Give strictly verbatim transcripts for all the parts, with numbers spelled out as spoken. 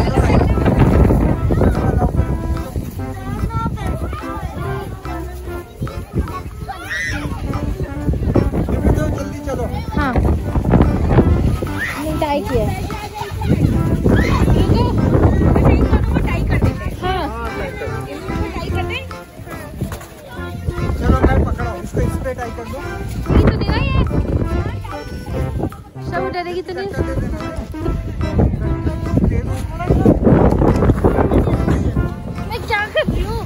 हाँ टाई किया है। टाई कर देते हैं। हाँ टाई कर दे। चलो मैं पकड़ा हूँ इसको, इस पे टाई कर दो। ये तो देगा ये सब डरेगी तो नहीं। मैं क्या कर रही हूँ?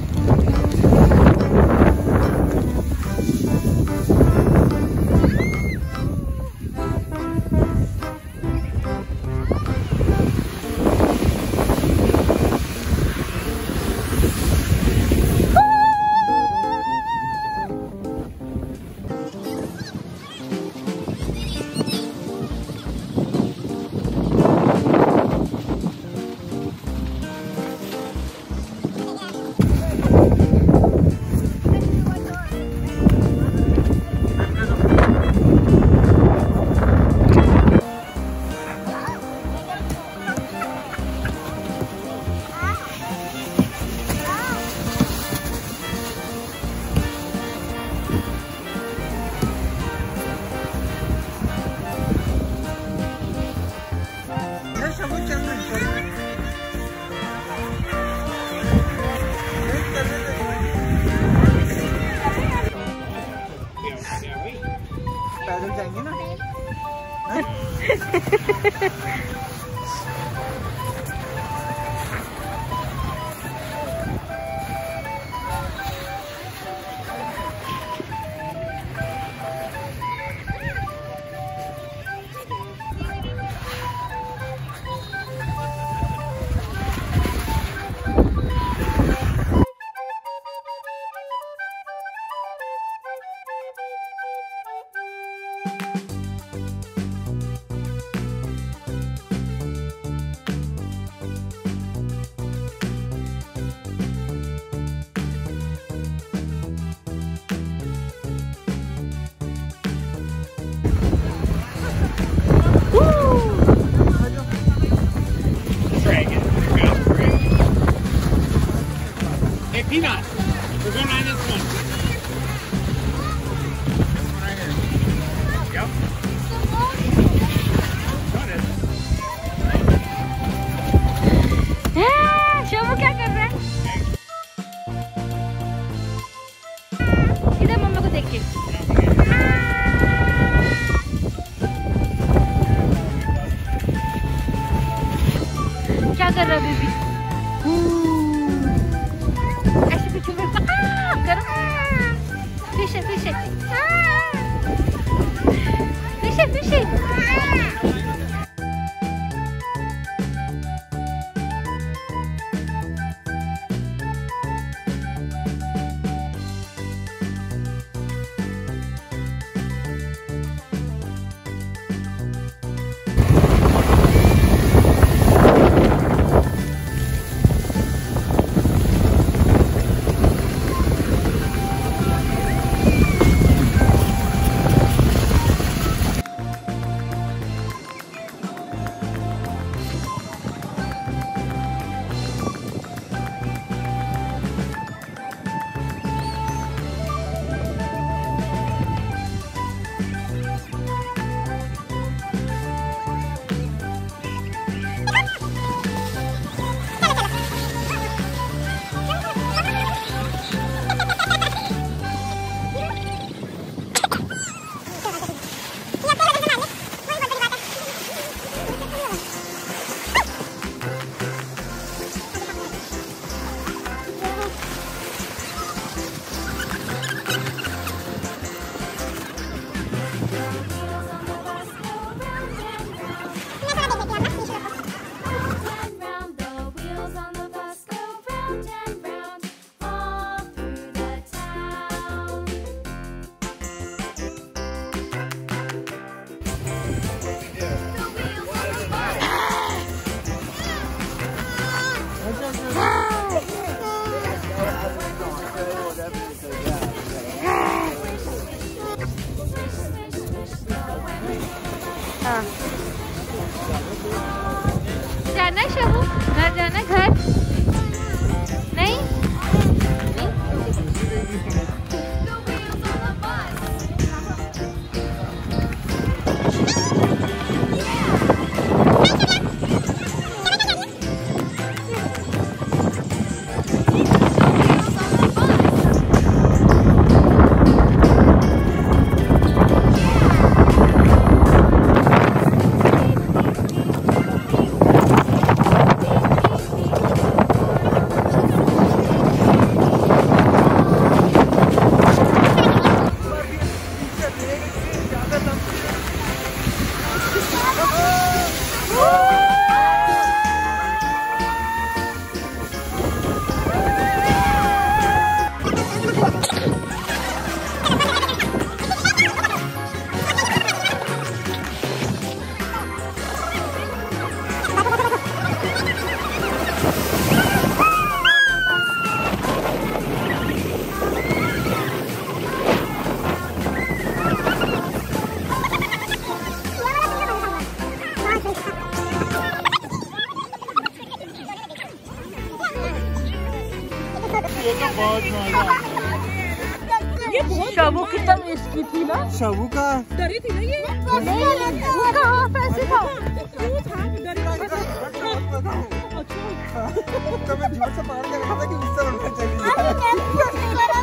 पैदल जाएंगे ना। Peanut. We're going on this one. Yep. Shobhu क्या कर रहा है? इधर मम्मा को देख के। क्या कर रहा है बेबी? ऐसे पीछे में पकड़ कर। पीछे पीछे पीछे पीछे। जाना है शबू घर जाना घर? नहीं? शबू कितना इसकी थी ना? शबू का डरी थी ना ये? उसका हाथ ऐसे था। तो मैं झूठ से पकड़ के रखा था कि उससे उड़कर चली जाए।